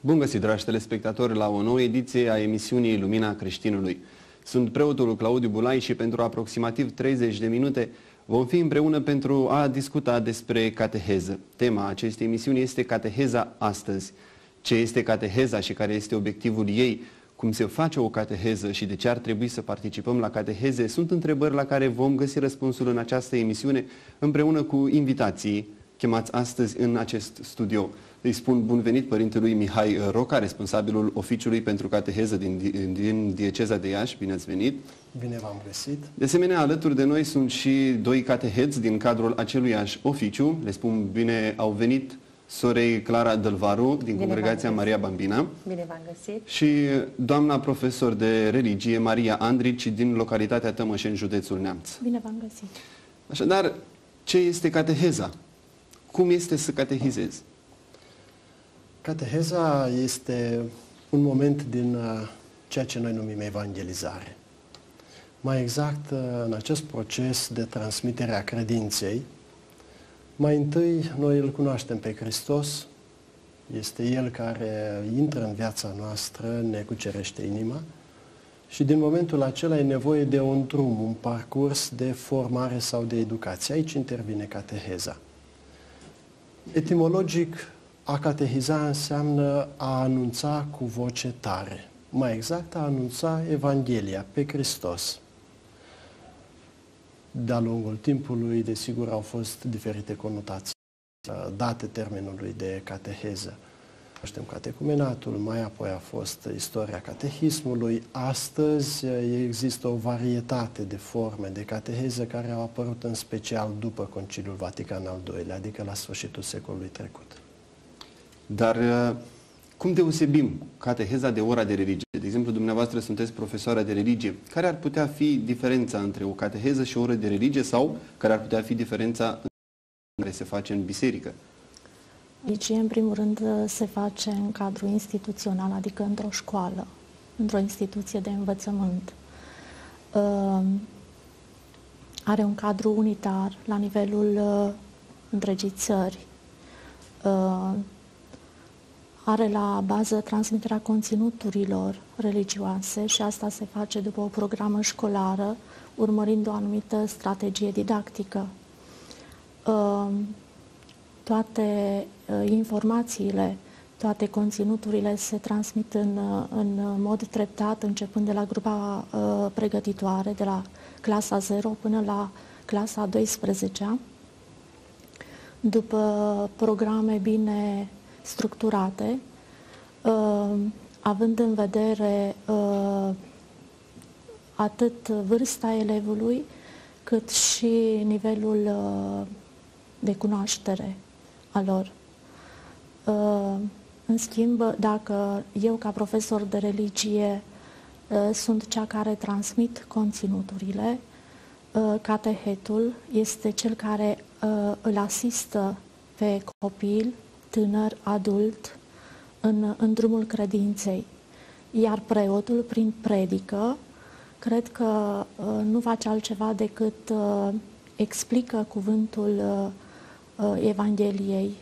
Bun găsit, dragi telespectatori, la o nouă ediție a emisiunii Lumina Creștinului. Sunt preotul Claudiu Bulai și pentru aproximativ 30 de minute vom fi împreună pentru a discuta despre cateheză. Tema acestei emisiuni este Cateheza astăzi. Ce este cateheza și care este obiectivul ei? Cum se face o cateheză și de ce ar trebui să participăm la cateheze? Sunt întrebări la care vom găsi răspunsul în această emisiune împreună cu invitații chemați astăzi în acest studio. Îi spun bun venit părintelui Mihai Roca, responsabilul oficiului pentru cateheză din dieceza de Iași. Bine ați venit! Bine v-am găsit! De asemenea, alături de noi sunt și doi catehezi din cadrul aceluiași oficiu. Le spun bine au venit sorei Clara Dălvaru din Congregația Maria Bambina. Bine v-am găsit! Și doamna profesor de religie Maria Andrici din localitatea Tămășeni, județul Neamț. Bine v-am găsit! Așadar, ce este cateheza? Cum este să catehizezi? Cateheza este un moment din ceea ce noi numim evangelizare. Mai exact, în acest proces de transmitere a credinței, mai întâi noi îl cunoaștem pe Hristos, este El care intră în viața noastră, ne cucerește inima și din momentul acela e nevoie de un drum, un parcurs de formare sau de educație. Aici intervine cateheza. Etimologic, a catehiza înseamnă a anunța cu voce tare. Mai exact, a anunța Evanghelia pe Hristos. De-a lungul timpului, desigur, au fost diferite conotații date termenului de cateheză. Cunoaștem catecumenatul, mai apoi a fost istoria catehismului. Astăzi există o varietate de forme de cateheză care au apărut în special după Conciliul Vatican al II-lea, adică la sfârșitul secolului trecut. Dar cum deosebim cateheza de ora de religie? De exemplu, dumneavoastră sunteți profesoară de religie. Care ar putea fi diferența între o cateheză și o oră de religie sau care ar putea fi diferența în care se face în biserică? Religie, în primul rând, se face în cadrul instituțional, adică într-o școală, într-o instituție de învățământ. Are un cadru unitar la nivelul întregii țări. Are la bază transmiterea conținuturilor religioase și asta se face după o programă școlară, urmărind o anumită strategie didactică. Toate informațiile, toate conținuturile se transmit în mod treptat, începând de la grupa pregătitoare, de la clasa 0 până la clasa 12-a, după programe bine structurate, având în vedere atât vârsta elevului, cât și nivelul de cunoaștere a lor. În schimb, dacă eu, ca profesor de religie, sunt cea care transmit conținuturile, catehetul este cel care îl asistă pe copil, tânăr, adult, în drumul credinței. Iar preotul, prin predică, cred că nu face altceva decât explică cuvântul Evangheliei.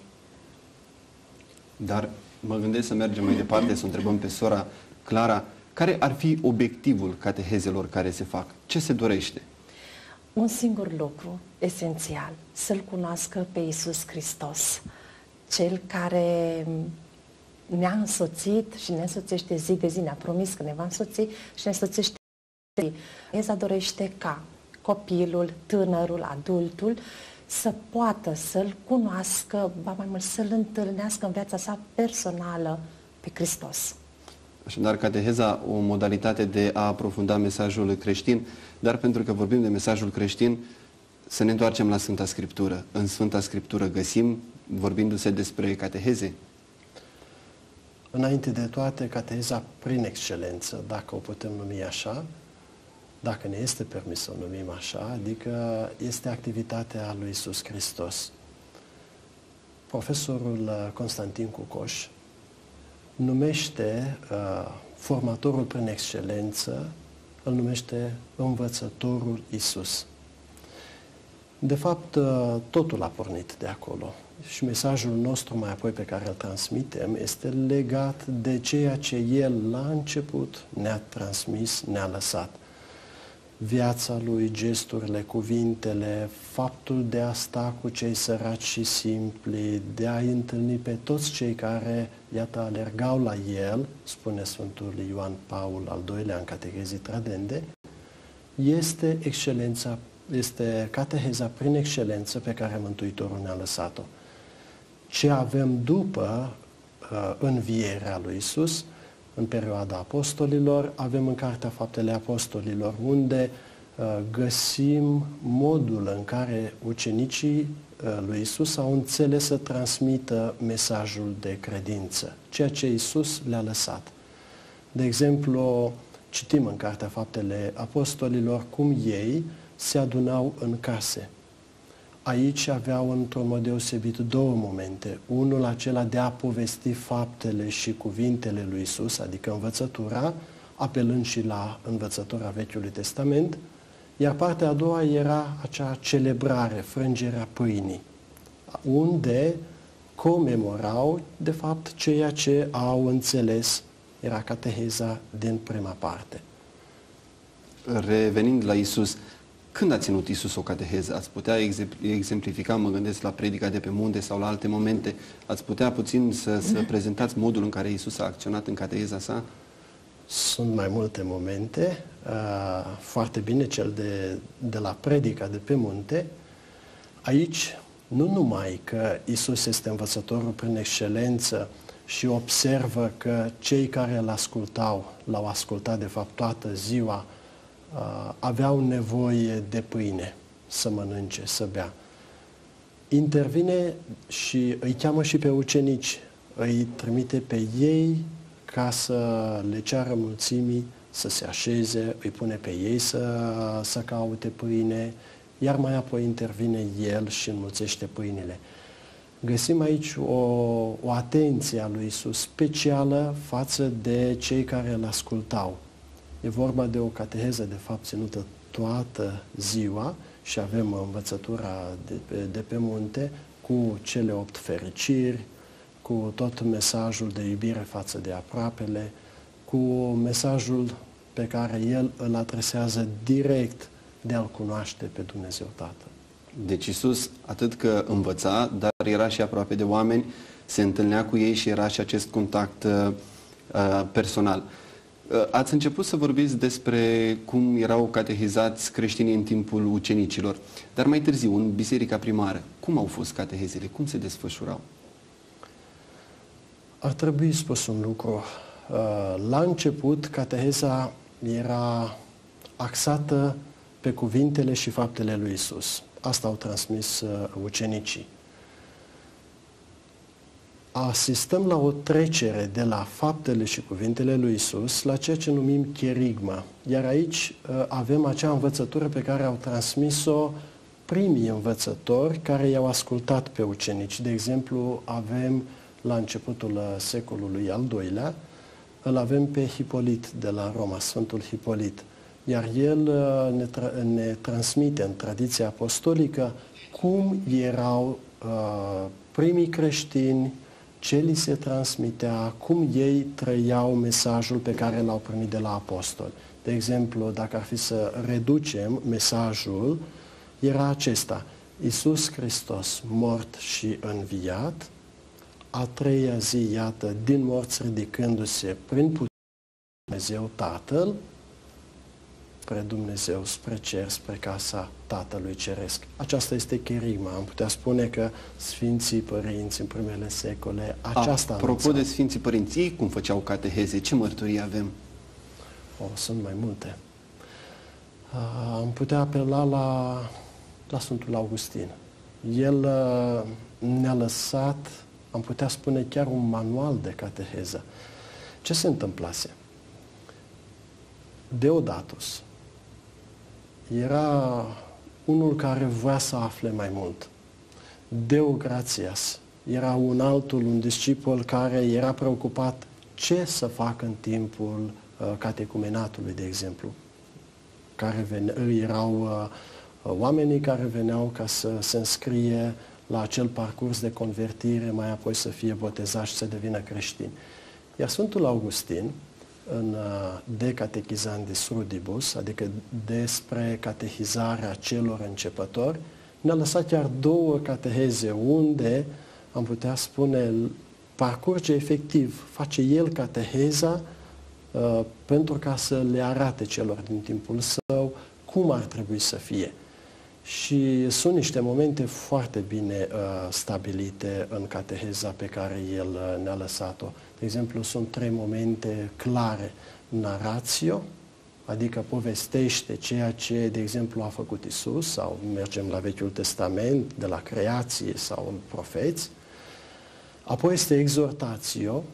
Dar mă gândesc să mergem mai departe, să întrebăm pe sora Clara, care ar fi obiectivul catehezelor care se fac? Ce se dorește? Un singur lucru esențial, să-L cunoască pe Iisus Hristos, Cel care ne-a însoțit și ne însoțește zi de zi, ne-a promis că ne va însoți și ne însoțește zi. Eza dorește ca copilul, tânărul, adultul să poată să-L cunoască, ba mai mult, să-L întâlnească în viața sa personală pe Hristos. Așadar, cateheza, o modalitate de a aprofunda mesajul creștin, dar pentru că vorbim de mesajul creștin, să ne întoarcem la Sfânta Scriptură. În Sfânta Scriptură găsim, vorbindu-se despre cateheze? Înainte de toate, cateheza prin excelență, dacă o putem numi așa, dacă ne este permis să o numim așa, adică este activitatea lui Iisus Hristos. Profesorul Constantin Cucoș numește formatorul prin excelență, îl numește învățătorul Iisus. De fapt, totul a pornit de acolo. Și mesajul nostru mai apoi pe care îl transmitem este legat de ceea ce El la început ne-a transmis, ne-a lăsat. Viața Lui, gesturile, cuvintele, faptul de a sta cu cei săraci și simpli, de a întâlni pe toți cei care, iată, alergau la El, spune Sfântul Ioan Paul al II-lea în Catehezii Tradende, este excelența, este cateheza prin excelență pe care Mântuitorul ne-a lăsat-o. Ce avem după învierea lui Iisus, în perioada apostolilor, avem în Cartea Faptele Apostolilor, unde găsim modul în care ucenicii lui Iisus au înțeles să transmită mesajul de credință, ceea ce Iisus le-a lăsat. De exemplu, citim în Cartea Faptele Apostolilor cum ei se adunau în case. Aici aveau într-un mod deosebit două momente. Unul acela de a povesti faptele și cuvintele lui Iisus, adică învățătura, apelând și la învățătura Vechiului Testament, iar partea a doua era acea celebrare, frângerea pâinii, unde comemorau, de fapt, ceea ce au înțeles, era cateheza din prima parte. Revenind la Iisus, când a ținut Iisus o cateheză? Ați putea exemplifica, mă gândesc la predica de pe munte sau la alte momente, ați putea puțin să prezentați modul în care Iisus a acționat în cateheza sa? Sunt mai multe momente, foarte bine cel de la predica de pe munte. Aici, nu numai că Iisus este învățătorul prin excelență și observă că cei care l-au ascultat de fapt toată ziua, aveau nevoie de pâine să mănânce, să bea. Intervine și îi cheamă și pe ucenici, îi trimite pe ei ca să le ceară mulțimii să se așeze, îi pune pe ei să caute pâine, iar mai apoi intervine El și înmulțește pâinile. Găsim aici o atenție a lui Iisus specială față de cei care îl ascultau. E vorba de o cateheză, de fapt, ținută toată ziua și avem învățătura de pe munte cu cele 8 fericiri, cu tot mesajul de iubire față de aproapele, cu mesajul pe care El îl adresează direct de a-L cunoaște pe Dumnezeu Tatăl. Deci Iisus atât că învăța, dar era și aproape de oameni, se întâlnea cu ei și era și acest contact personal. Ați început să vorbiți despre cum erau catehizați creștinii în timpul ucenicilor, dar mai târziu, în biserica primară, cum au fost catehezele? Cum se desfășurau? Ar trebui spus un lucru. La început, cateheza era axată pe cuvintele și faptele lui Iisus. Asta au transmis ucenicii. Asistăm la o trecere de la faptele și cuvintele lui Iisus la ceea ce numim cherigma. Iar aici avem acea învățătură pe care au transmis-o primii învățători care i-au ascultat pe ucenici. De exemplu, avem la începutul secolului al II-lea, îl avem pe Hipolit de la Roma, Sfântul Hipolit. Iar el ne transmite în tradiția apostolică cum erau primii creștini, ce li se transmitea, cum ei trăiau mesajul pe care l-au primit de la apostoli. De exemplu, dacă ar fi să reducem mesajul, era acesta: Iisus Hristos, mort și înviat, a treia zi, iată, din morți ridicându-se prin puterea Dumnezeu Tatăl, spre Dumnezeu, spre cer, spre casa Tatălui Ceresc. Aceasta este cherigma. Am putea spune că Sfinții Părinți în primele secole aceasta Apropo de Sfinții Părinți, ei cum făceau cateheze? Ce mărturii avem? Sunt mai multe. Am putea apela la Sfântul Augustin. El ne-a lăsat, am putea spune, chiar un manual de cateheză. Ce se întâmplase? Deodatus era unul care voia să afle mai mult. Deogratias era un discipol care era preocupat ce să facă în timpul catecumenatului, de exemplu, care erau oamenii care veneau ca să se înscrie la acel parcurs de convertire, mai apoi să fie botezați și să devină creștini. Iar Sfântul Augustin, în De Catechizandis Rudibus, adică despre catehizarea celor începători, ne-a lăsat chiar 2 cateheze unde, am putea spune, parcurge efectiv, face el cateheza pentru ca să le arate celor din timpul său cum ar trebui să fie. Și sunt niște momente foarte bine stabilite în cateheza pe care el ne-a lăsat-o. De exemplu, sunt 3 momente clare. Naratio, adică povestește ceea ce, de exemplu, a făcut Isus, sau mergem la Vechiul Testament, de la creație sau în profeți. Apoi este exhortatio,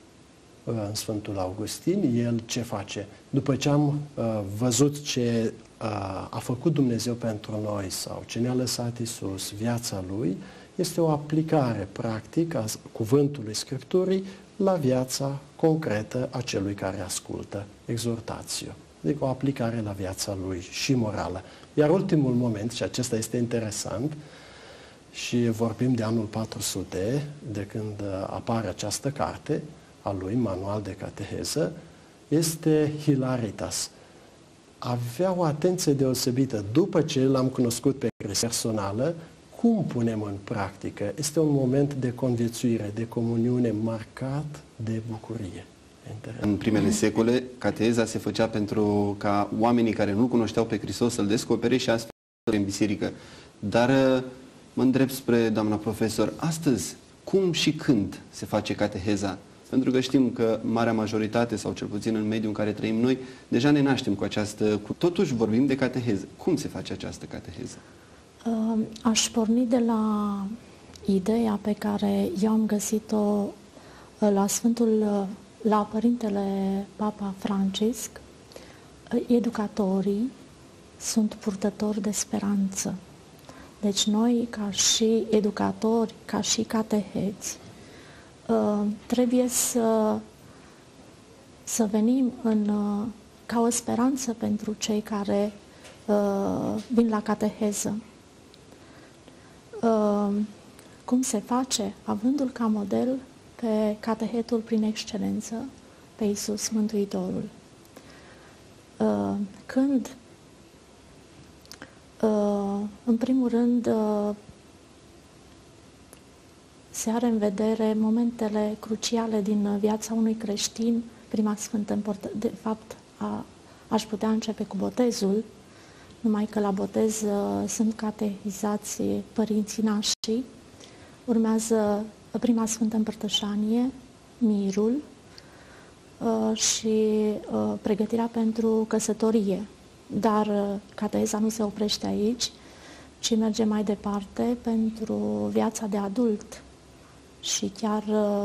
în Sfântul Augustin. El ce face? După ce am văzut ce a făcut Dumnezeu pentru noi sau ce ne-a lăsat Isus, viața Lui, este o aplicare practică a cuvântului Scripturii la viața concretă a celui care ascultă, exhortatio. Adică o aplicare la viața lui și morală. Iar ultimul moment, și acesta este interesant, și vorbim de anul 400, de când apare această carte a lui, Manual de Cateheză, este Hilaritas. Avea o atenție deosebită. După ce l-am cunoscut pe Hristos personală, cum punem în practică? Este un moment de conviețuire, de comuniune marcat de bucurie. În primele secole, cateheza se făcea pentru ca oamenii care nu cunoșteau pe Hristos să-L descopere și astfel în biserică. Dar mă îndrept spre doamna profesor, astăzi, cum și când se face cateheza? Pentru că știm că marea majoritate, sau cel puțin în mediul în care trăim noi, deja ne naștem cu această... Totuși vorbim de cateheză. Cum se face această cateheză? Aș porni de la ideea pe care eu am găsit-o la Părintele Papa Francisc. Educatorii sunt purtători de speranță. Deci noi, ca și educatori, ca și cateheți, trebuie să venim ca o speranță pentru cei care vin la cateheză. Cum se face? Avându-l ca model pe catehetul prin excelență, pe Iisus Mântuitorul. Când, în primul rând, se are în vedere momentele cruciale din viața unui creștin, prima sfântă, de fapt, aș putea începe cu botezul, numai că la botez sunt catehizați părinții nașii, urmează prima sfântă împărtășanie, mirul și pregătirea pentru căsătorie. Dar cateheza nu se oprește aici, ci merge mai departe pentru viața de adult. Și chiar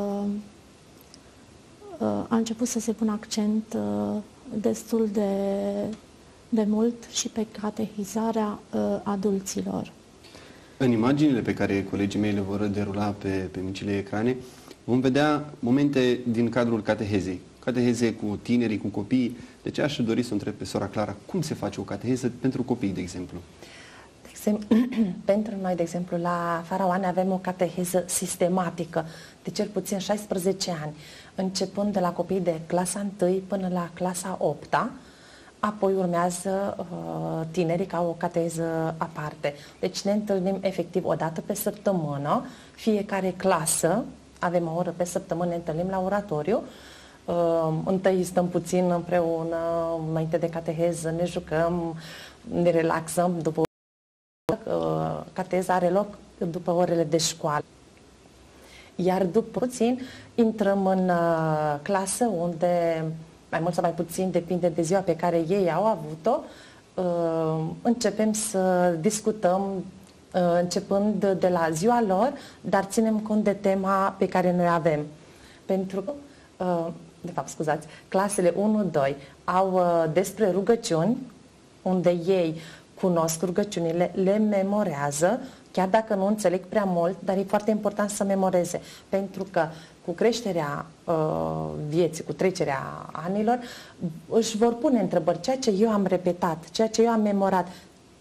a început să se pună accent destul de mult și pe catehizarea adulților. În imaginile pe care colegii mei le vor derula pe micile ecrane, vom vedea momente din cadrul catehezei. Cateheze cu tinerii, cu copiii. De ce aș dori să întreb pe sora Clara, cum se face o cateheză pentru copii, de exemplu? Pentru noi, de exemplu, la Faraoane avem o cateheză sistematică de cel puțin 16 ani, începând de la copii de clasa 1 până la clasa 8-a, apoi urmează tinerii ca o cateheză aparte. Deci ne întâlnim efectiv o dată pe săptămână, fiecare clasă, avem o oră pe săptămână, ne întâlnim la oratoriu. Întâi stăm puțin împreună, înainte de cateheză, ne jucăm, ne relaxăm, după cateheza are loc după orele de școală. Iar după puțin intrăm în clasă unde, mai mult sau mai puțin, depinde de ziua pe care ei au avut-o, începem să discutăm începând de la ziua lor, dar ținem cont de tema pe care noi avem. Pentru că, de fapt, scuzați, clasele 1-2 au despre rugăciuni, unde ei cunosc rugăciunile, le memorează, chiar dacă nu înțeleg prea mult, dar e foarte important să memoreze, pentru că cu creșterea vieții, cu trecerea anilor, își vor pune întrebări, ceea ce eu am repetat, ceea ce eu am memorat,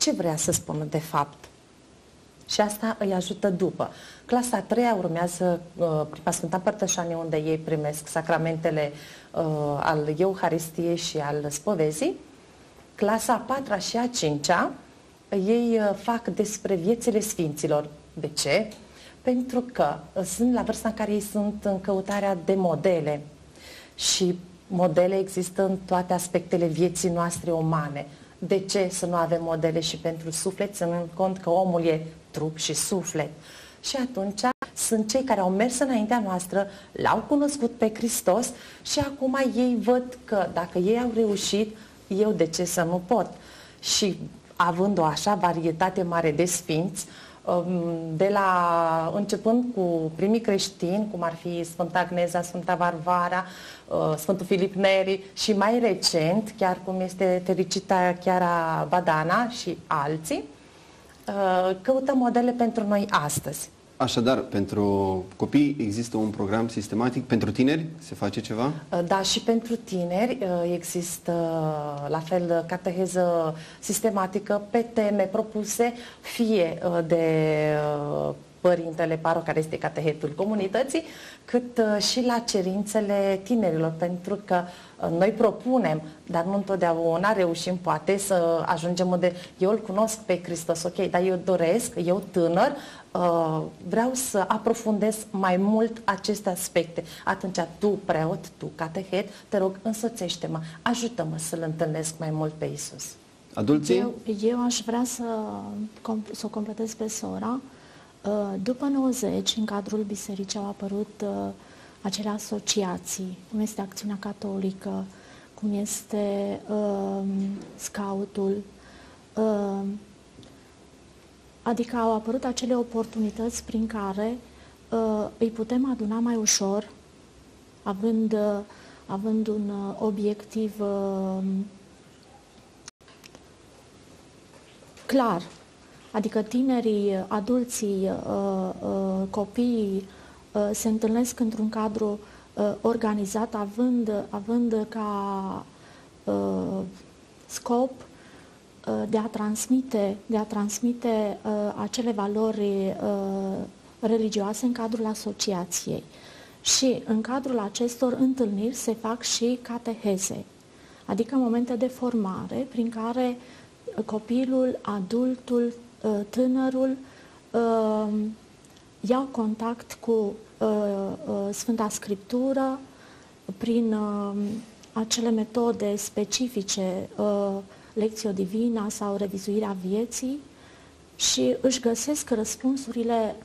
ce vrea să spună de fapt. Și asta îi ajută după. Clasa a 3-a urmează prima Sfânta Împărtășanie, unde ei primesc sacramentele al Euharistiei și al spovezii. Clasa a 4-a și a 5-a ei fac despre viețile sfinților. De ce? Pentru că sunt la vârsta în care ei sunt în căutarea de modele și modele există în toate aspectele vieții noastre umane. De ce să nu avem modele și pentru suflet, ținând cont că omul e trup și suflet? Și atunci sunt cei care au mers înaintea noastră, l-au cunoscut pe Hristos și acum ei văd că dacă ei au reușit, eu de ce să nu pot? Și având o așa varietate mare de sfinți, începând cu primii creștini, cum ar fi Sfânta Agneza, Sfânta Varvara, Sfântul Filip Neri și mai recent, chiar cum este Fericita Chiara Badana și alții, căutăm modele pentru noi astăzi. Așadar, pentru copii există un program sistematic, pentru tineri se face ceva? Da, și pentru tineri există la fel cateheză sistematică pe teme propuse fie de părintele paroh, care este catehetul comunității, cât și la cerințele tinerilor, pentru că noi propunem, dar nu întotdeauna reușim poate să ajungem unde eu îl cunosc pe Hristos, ok, dar eu doresc, eu tânăr, vreau să aprofundez mai mult aceste aspecte. Atunci tu, preot, tu, catehet, te rog, însoțește-mă, ajută-mă să-L întâlnesc mai mult pe Iisus. Adulții? Eu aș vrea să o completez pe sora. După 90, în cadrul bisericii au apărut acele asociații, cum este Acțiunea Catolică, cum este Scoutul, adică au apărut acele oportunități prin care îi putem aduna mai ușor, având un obiectiv clar. Adică tinerii, adulții, copiii se întâlnesc într-un cadru organizat, având ca scop de a transmite acele valori religioase în cadrul asociației. Și în cadrul acestor întâlniri se fac și cateheze, adică momente de formare prin care copilul, adultul, tânărul iau contact cu Sfânta Scriptură prin acele metode specifice, Lectio Divina sau revizuirea vieții, și își găsesc răspunsurile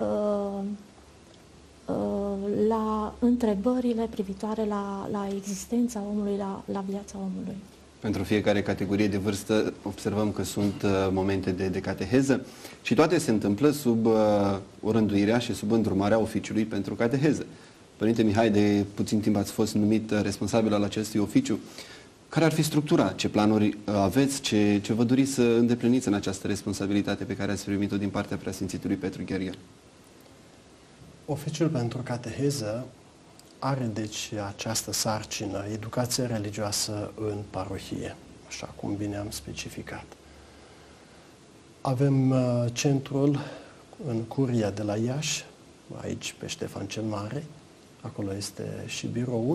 la întrebările privitoare la existența omului, la viața omului. Pentru fiecare categorie de vârstă observăm că sunt momente de cateheză și toate se întâmplă sub orânduirea și sub îndrumarea oficiului pentru cateheză. Părinte Mihai, de puțin timp ați fost numit responsabil al acestui oficiu. Care ar fi structura? Ce planuri aveți? Ce vă doriți să îndepliniți în această responsabilitate pe care ați primit-o din partea Preasfințitului Petru Gheorghe? Oficiul pentru cateheză are deci această sarcină, educație religioasă în parohie, așa cum bine am specificat. Avem centrul în Curia de la Iași, aici pe Ștefan cel Mare, acolo este și biroul.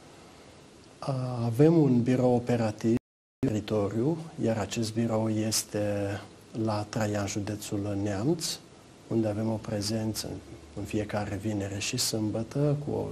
Avem un birou operativ în teritoriu, iar acest birou este la Traian, județul Neamț, unde avem o prezență în fiecare vineri și sâmbătă cu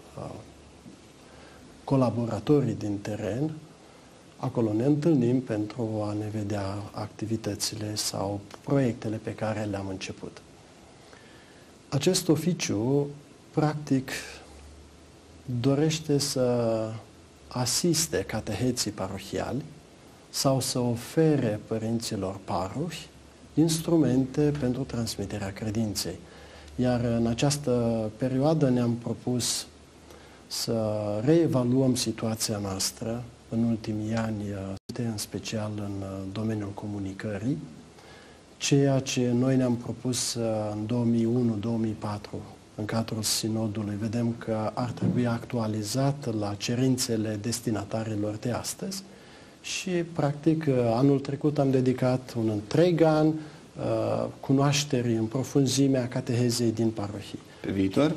colaboratorii din teren. Acolo ne întâlnim pentru a ne vedea activitățile sau proiectele pe care le-am început. Acest oficiu, practic, dorește să asiste cateheții parohiali sau să ofere părinților parohi instrumente pentru transmiterea credinței. Iar în această perioadă ne-am propus să reevaluăm situația noastră în ultimii ani, în special în domeniul comunicării, ceea ce noi ne-am propus în 2001-2004, în cadrul sinodului. Vedem că ar trebui actualizat la cerințele destinatarilor de astăzi și, practic, anul trecut am dedicat un întreg an cunoașterii în profunzime a catehezei din parohii. Pe viitor?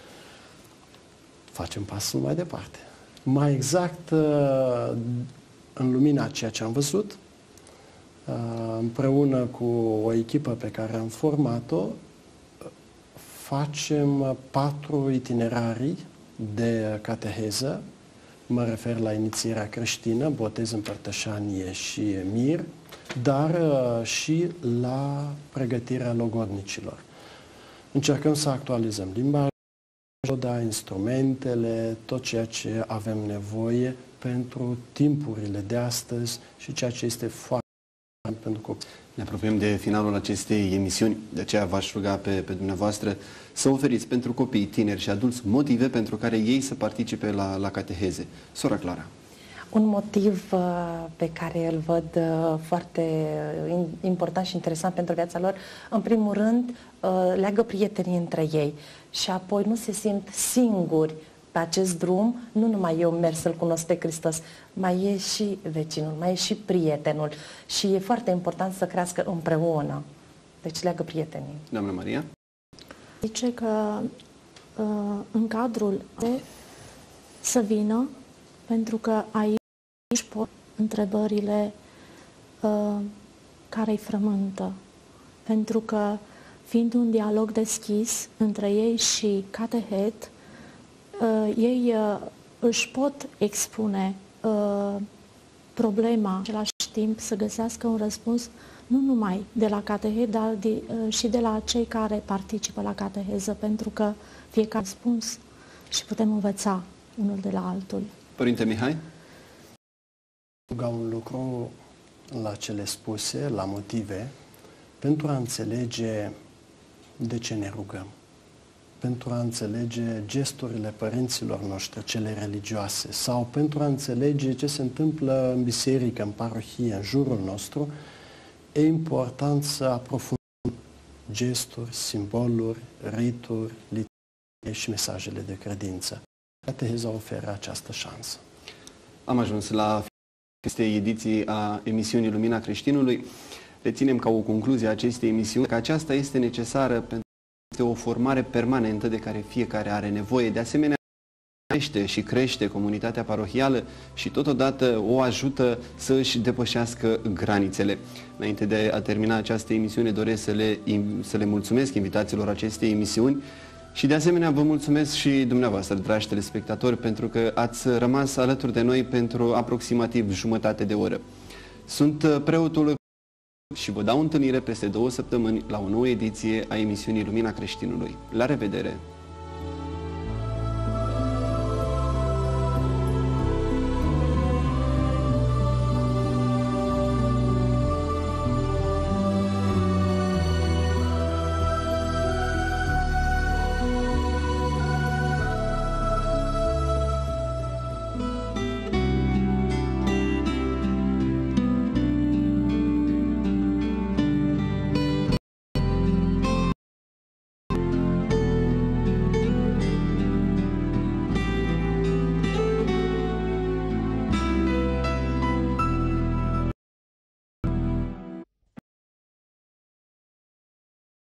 Facem pasul mai departe. Mai exact, în lumina ceea ce am văzut, împreună cu o echipă pe care am format-o, facem 4 itinerarii de cateheză. Mă refer la inițierea creștină, botez, împărtășanie și mir, dar și la pregătirea logodnicilor. Încercăm să actualizăm limbajul, instrumentele, tot ceea ce avem nevoie pentru timpurile de astăzi și ceea ce este foarte important pentru copii. Ne apropiem de finalul acestei emisiuni, de aceea v-aș ruga pe dumneavoastră să oferiți pentru copii, tineri și adulți motive pentru care ei să participe la cateheze. Sora Clara. Un motiv pe care îl văd foarte important și interesant pentru viața lor, în primul rând, leagă prietenii între ei și apoi nu se simt singuri pe acest drum. Nu numai eu merg să-L cunosc pe Hristos, mai e și vecinul, mai e și prietenul și e foarte important să crească împreună. Deci leagă prietenii. Doamna Maria? Zice că în cadrul să vină, pentru că aici pot întrebările care îi frământă. Pentru că, fiind un dialog deschis între ei și catehet, ei își pot expune problema, în același timp să găsească un răspuns nu numai de la catehet, dar și de la cei care participă la cateheză, pentru că fiecare răspuns și putem învăța unul de la altul. Părinte Mihai? Ruga un lucru la cele spuse, la motive, pentru a înțelege de ce ne rugăm, pentru a înțelege gesturile părinților noștri, cele religioase, sau pentru a înțelege ce se întâmplă în biserică, în parohie, în jurul nostru, e important să aprofundăm gesturi, simboluri, rituri, liturghie și mesajele de credință. Cateheza oferă această șansă. Am ajuns la acestei ediții a emisiunii Lumina Creștinului. Reținem ca o concluzie a acestei emisiuni că aceasta este necesară pentru o formare permanentă de care fiecare are nevoie. De asemenea, crește comunitatea parohială și totodată o ajută să își depășească granițele. Înainte de a termina această emisiune, doresc să le mulțumesc invitațiilor acestei emisiuni și de asemenea vă mulțumesc și dumneavoastră, dragi telespectatori, pentru că ați rămas alături de noi pentru aproximativ jumătate de oră. Sunt preotul și vă dau întâlnire peste 2 săptămâni la o nouă ediție a emisiunii Lumina Creștinului. La revedere!